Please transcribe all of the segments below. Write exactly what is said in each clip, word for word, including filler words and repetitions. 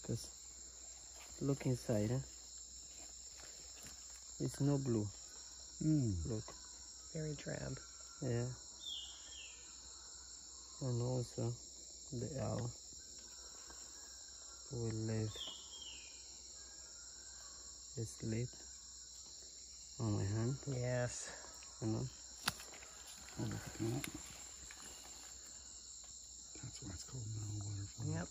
Because look inside, huh? It's no blue. Mm. Look. Very drab. Yeah. And also the owl will live asleep on my hand. Yes. You know? Oh, look at that. That's why it's called Nile waterfall. Yep.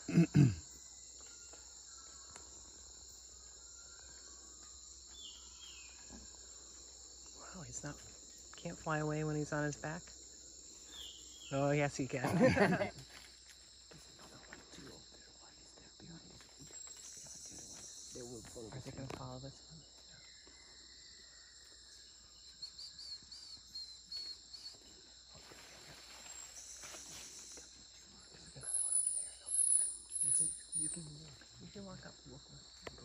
Wow, he's not, can't fly away when he's on his back. Oh, yes, he can. There's another one too over there. One is there behind you. Behind the other one. They will follow. Are they going to follow this one? You can walk. You can walk up. Walk, walk. Go.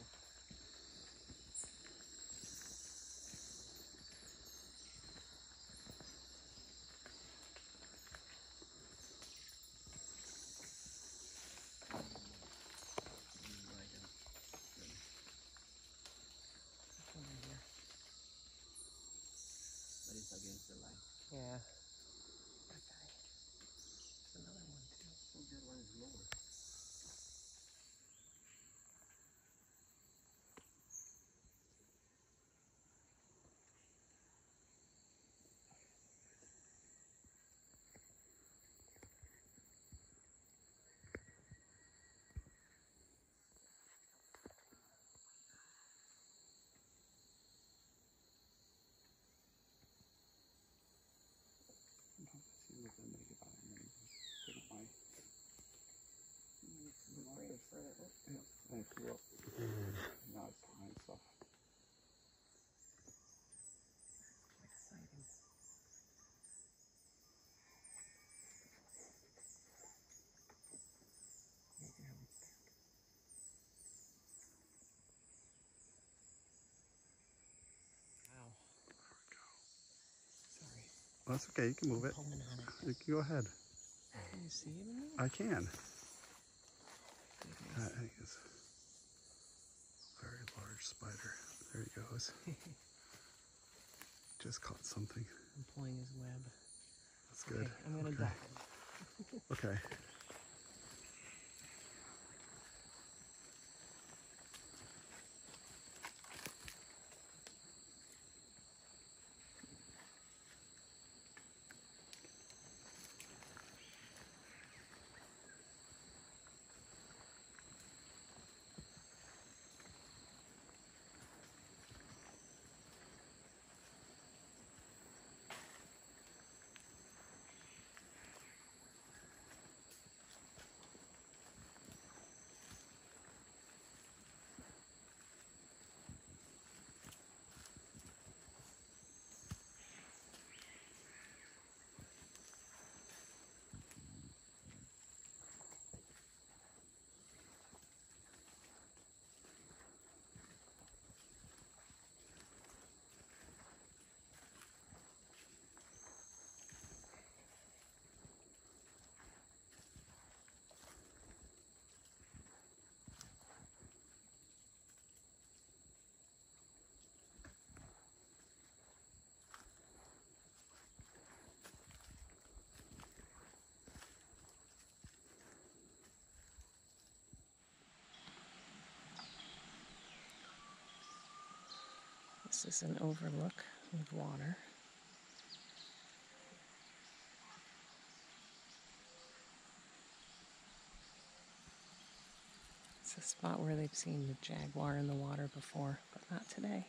But it's against the light. Yeah. Okay. There's another one too. Oh, that one is lower. See what they make it out of me. Good eye. Right further. Oh. Yeah, thank you. Now it's fine stuff. Quite a sighting. Maybe how it's back. Wow. Sorry. Well, that's okay. You can move it. Pulling on it. You can go ahead. Can you see it in there? I can. Goodness. That is a very large spider. There he goes. Just caught something. I'm pulling his web. That's good. Okay, I'm gonna okay. duck. Okay. This is an overlook with water. It's a spot where they've seen the jaguar in the water before, but not today.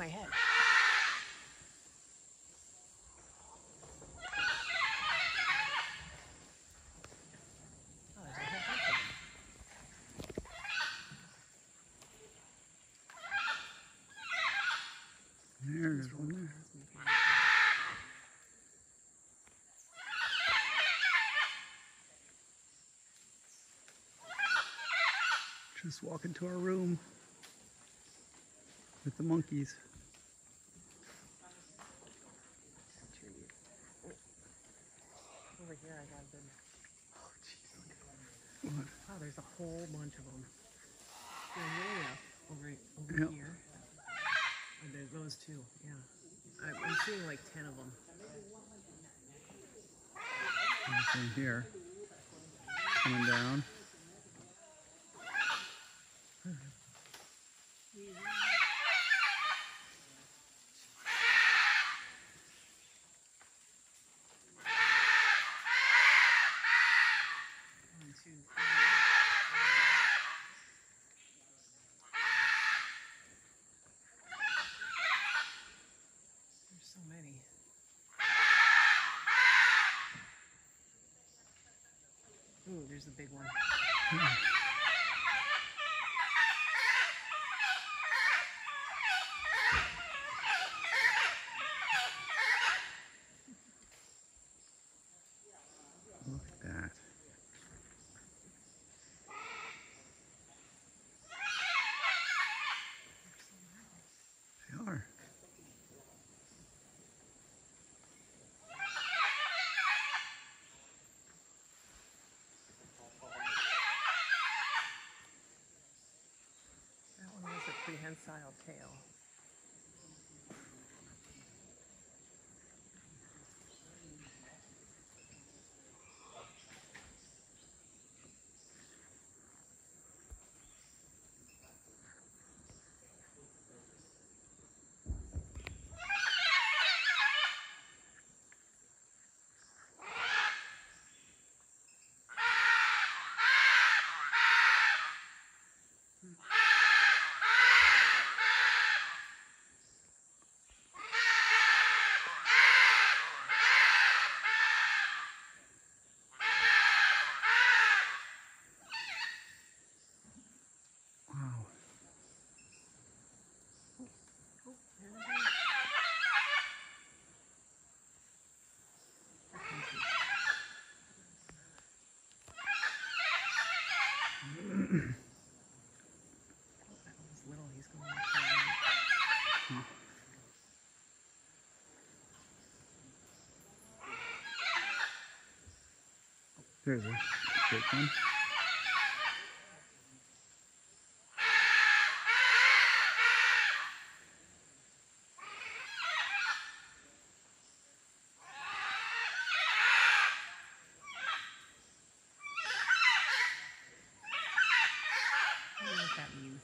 my head. Oh, there's a whole bunch of them. There's one there. Just walk into our room with the monkeys. Over here, I got a good. Oh, jeez, look at that. What? Wow, there's a whole bunch of them. They're way up over, over Yep. here. And there's those two, yeah. I'm, I'm seeing like ten of them. There's one here. Coming down. One, two, three. There's so many. Ooh, there's the big one. Look at that. They are. That one was a prehensile tail. Wow. Oh, there it is. That one's huge. Oh, that one was little. He's going up there. There's a big one. I don't know what that means.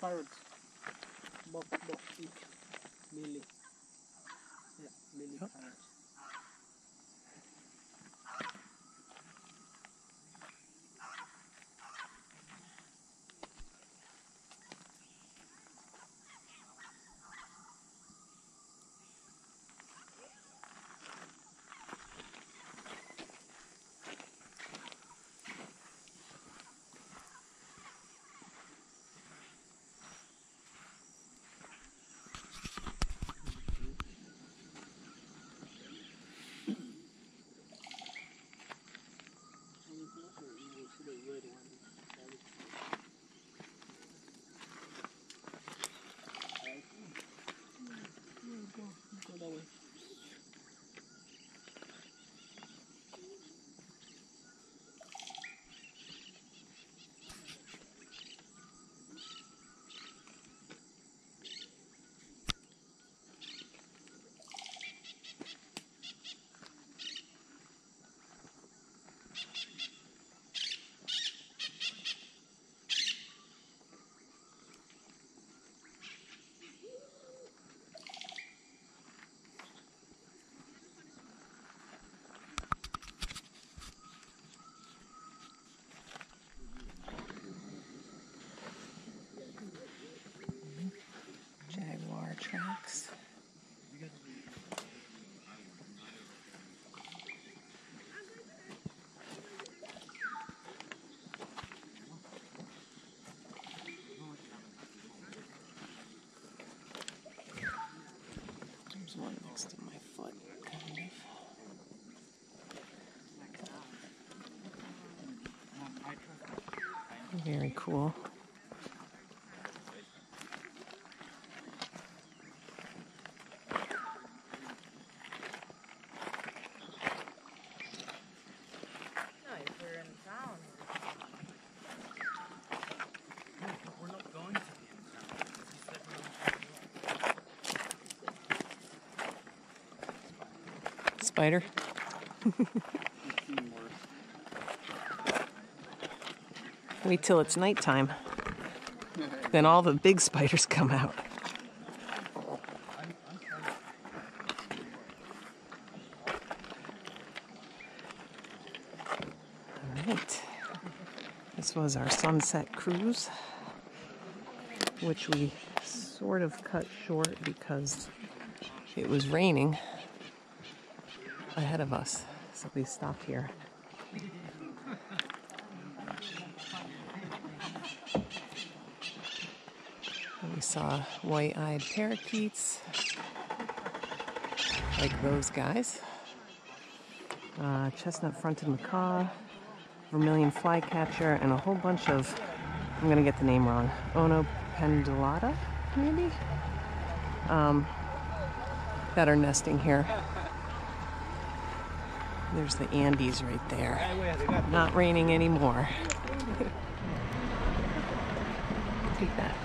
parrots. Both, both each. Lily. Yeah, lily Yep. parrots. Go that way. Jaguar tracks. There's one next to my foot, kind of. Very cool. Spider. Wait till it's nighttime. Then all the big spiders come out. All right. This was our sunset cruise, which we sort of cut short because it was raining ahead of us, so we stopped here. And we saw white-eyed parakeets, like those guys, uh, chestnut-fronted macaw, vermilion flycatcher, and a whole bunch of, I'm gonna get the name wrong, Ono pendulata, maybe, um, that are nesting here. There's the Andes right there. Not raining anymore. Take that.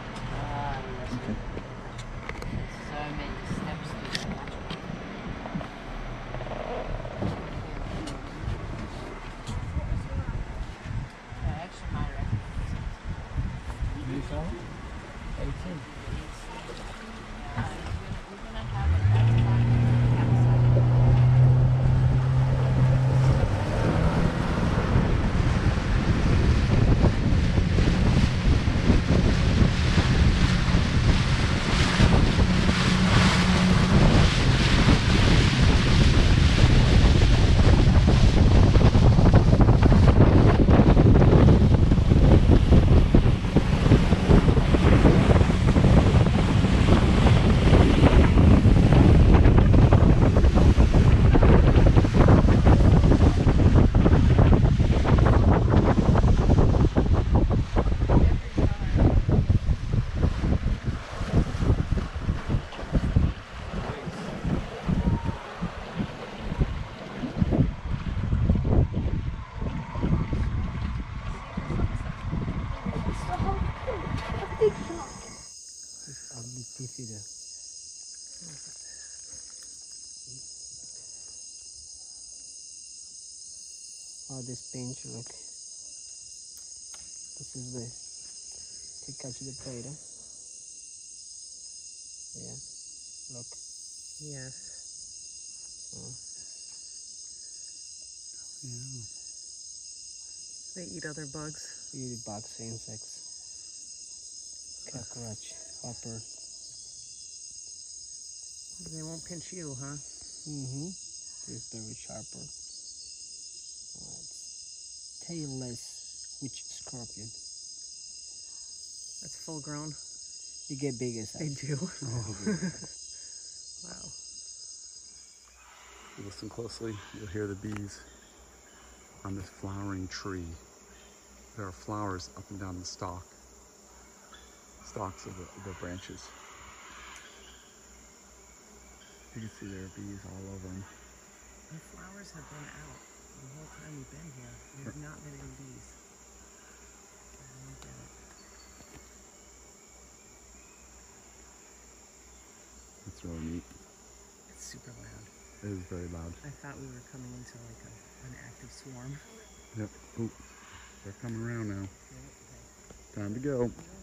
Oh, this bench, look. This is the to catch the prey. Yeah. Look. Yes. Oh. Yeah. They eat other bugs. Eat bugs, insects. Cockroach, hopper. They won't pinch you, huh? Mm-hmm. It's very sharper. Uh, it's tailless witch scorpion. That's full grown. You get bigger size. They do. Oh. Wow. If you listen closely, you'll hear the bees on this flowering tree. There are flowers up and down the stalk, stalks of the, the branches. You can see there are bees all over them. The flowers have been out the whole time we've been here. There have not been any bees. I don't get it. It's really neat. It's super loud. It is very loud. I thought we were coming into like a, an active swarm. Yep. Oop. They're coming around now. Okay. Time to go.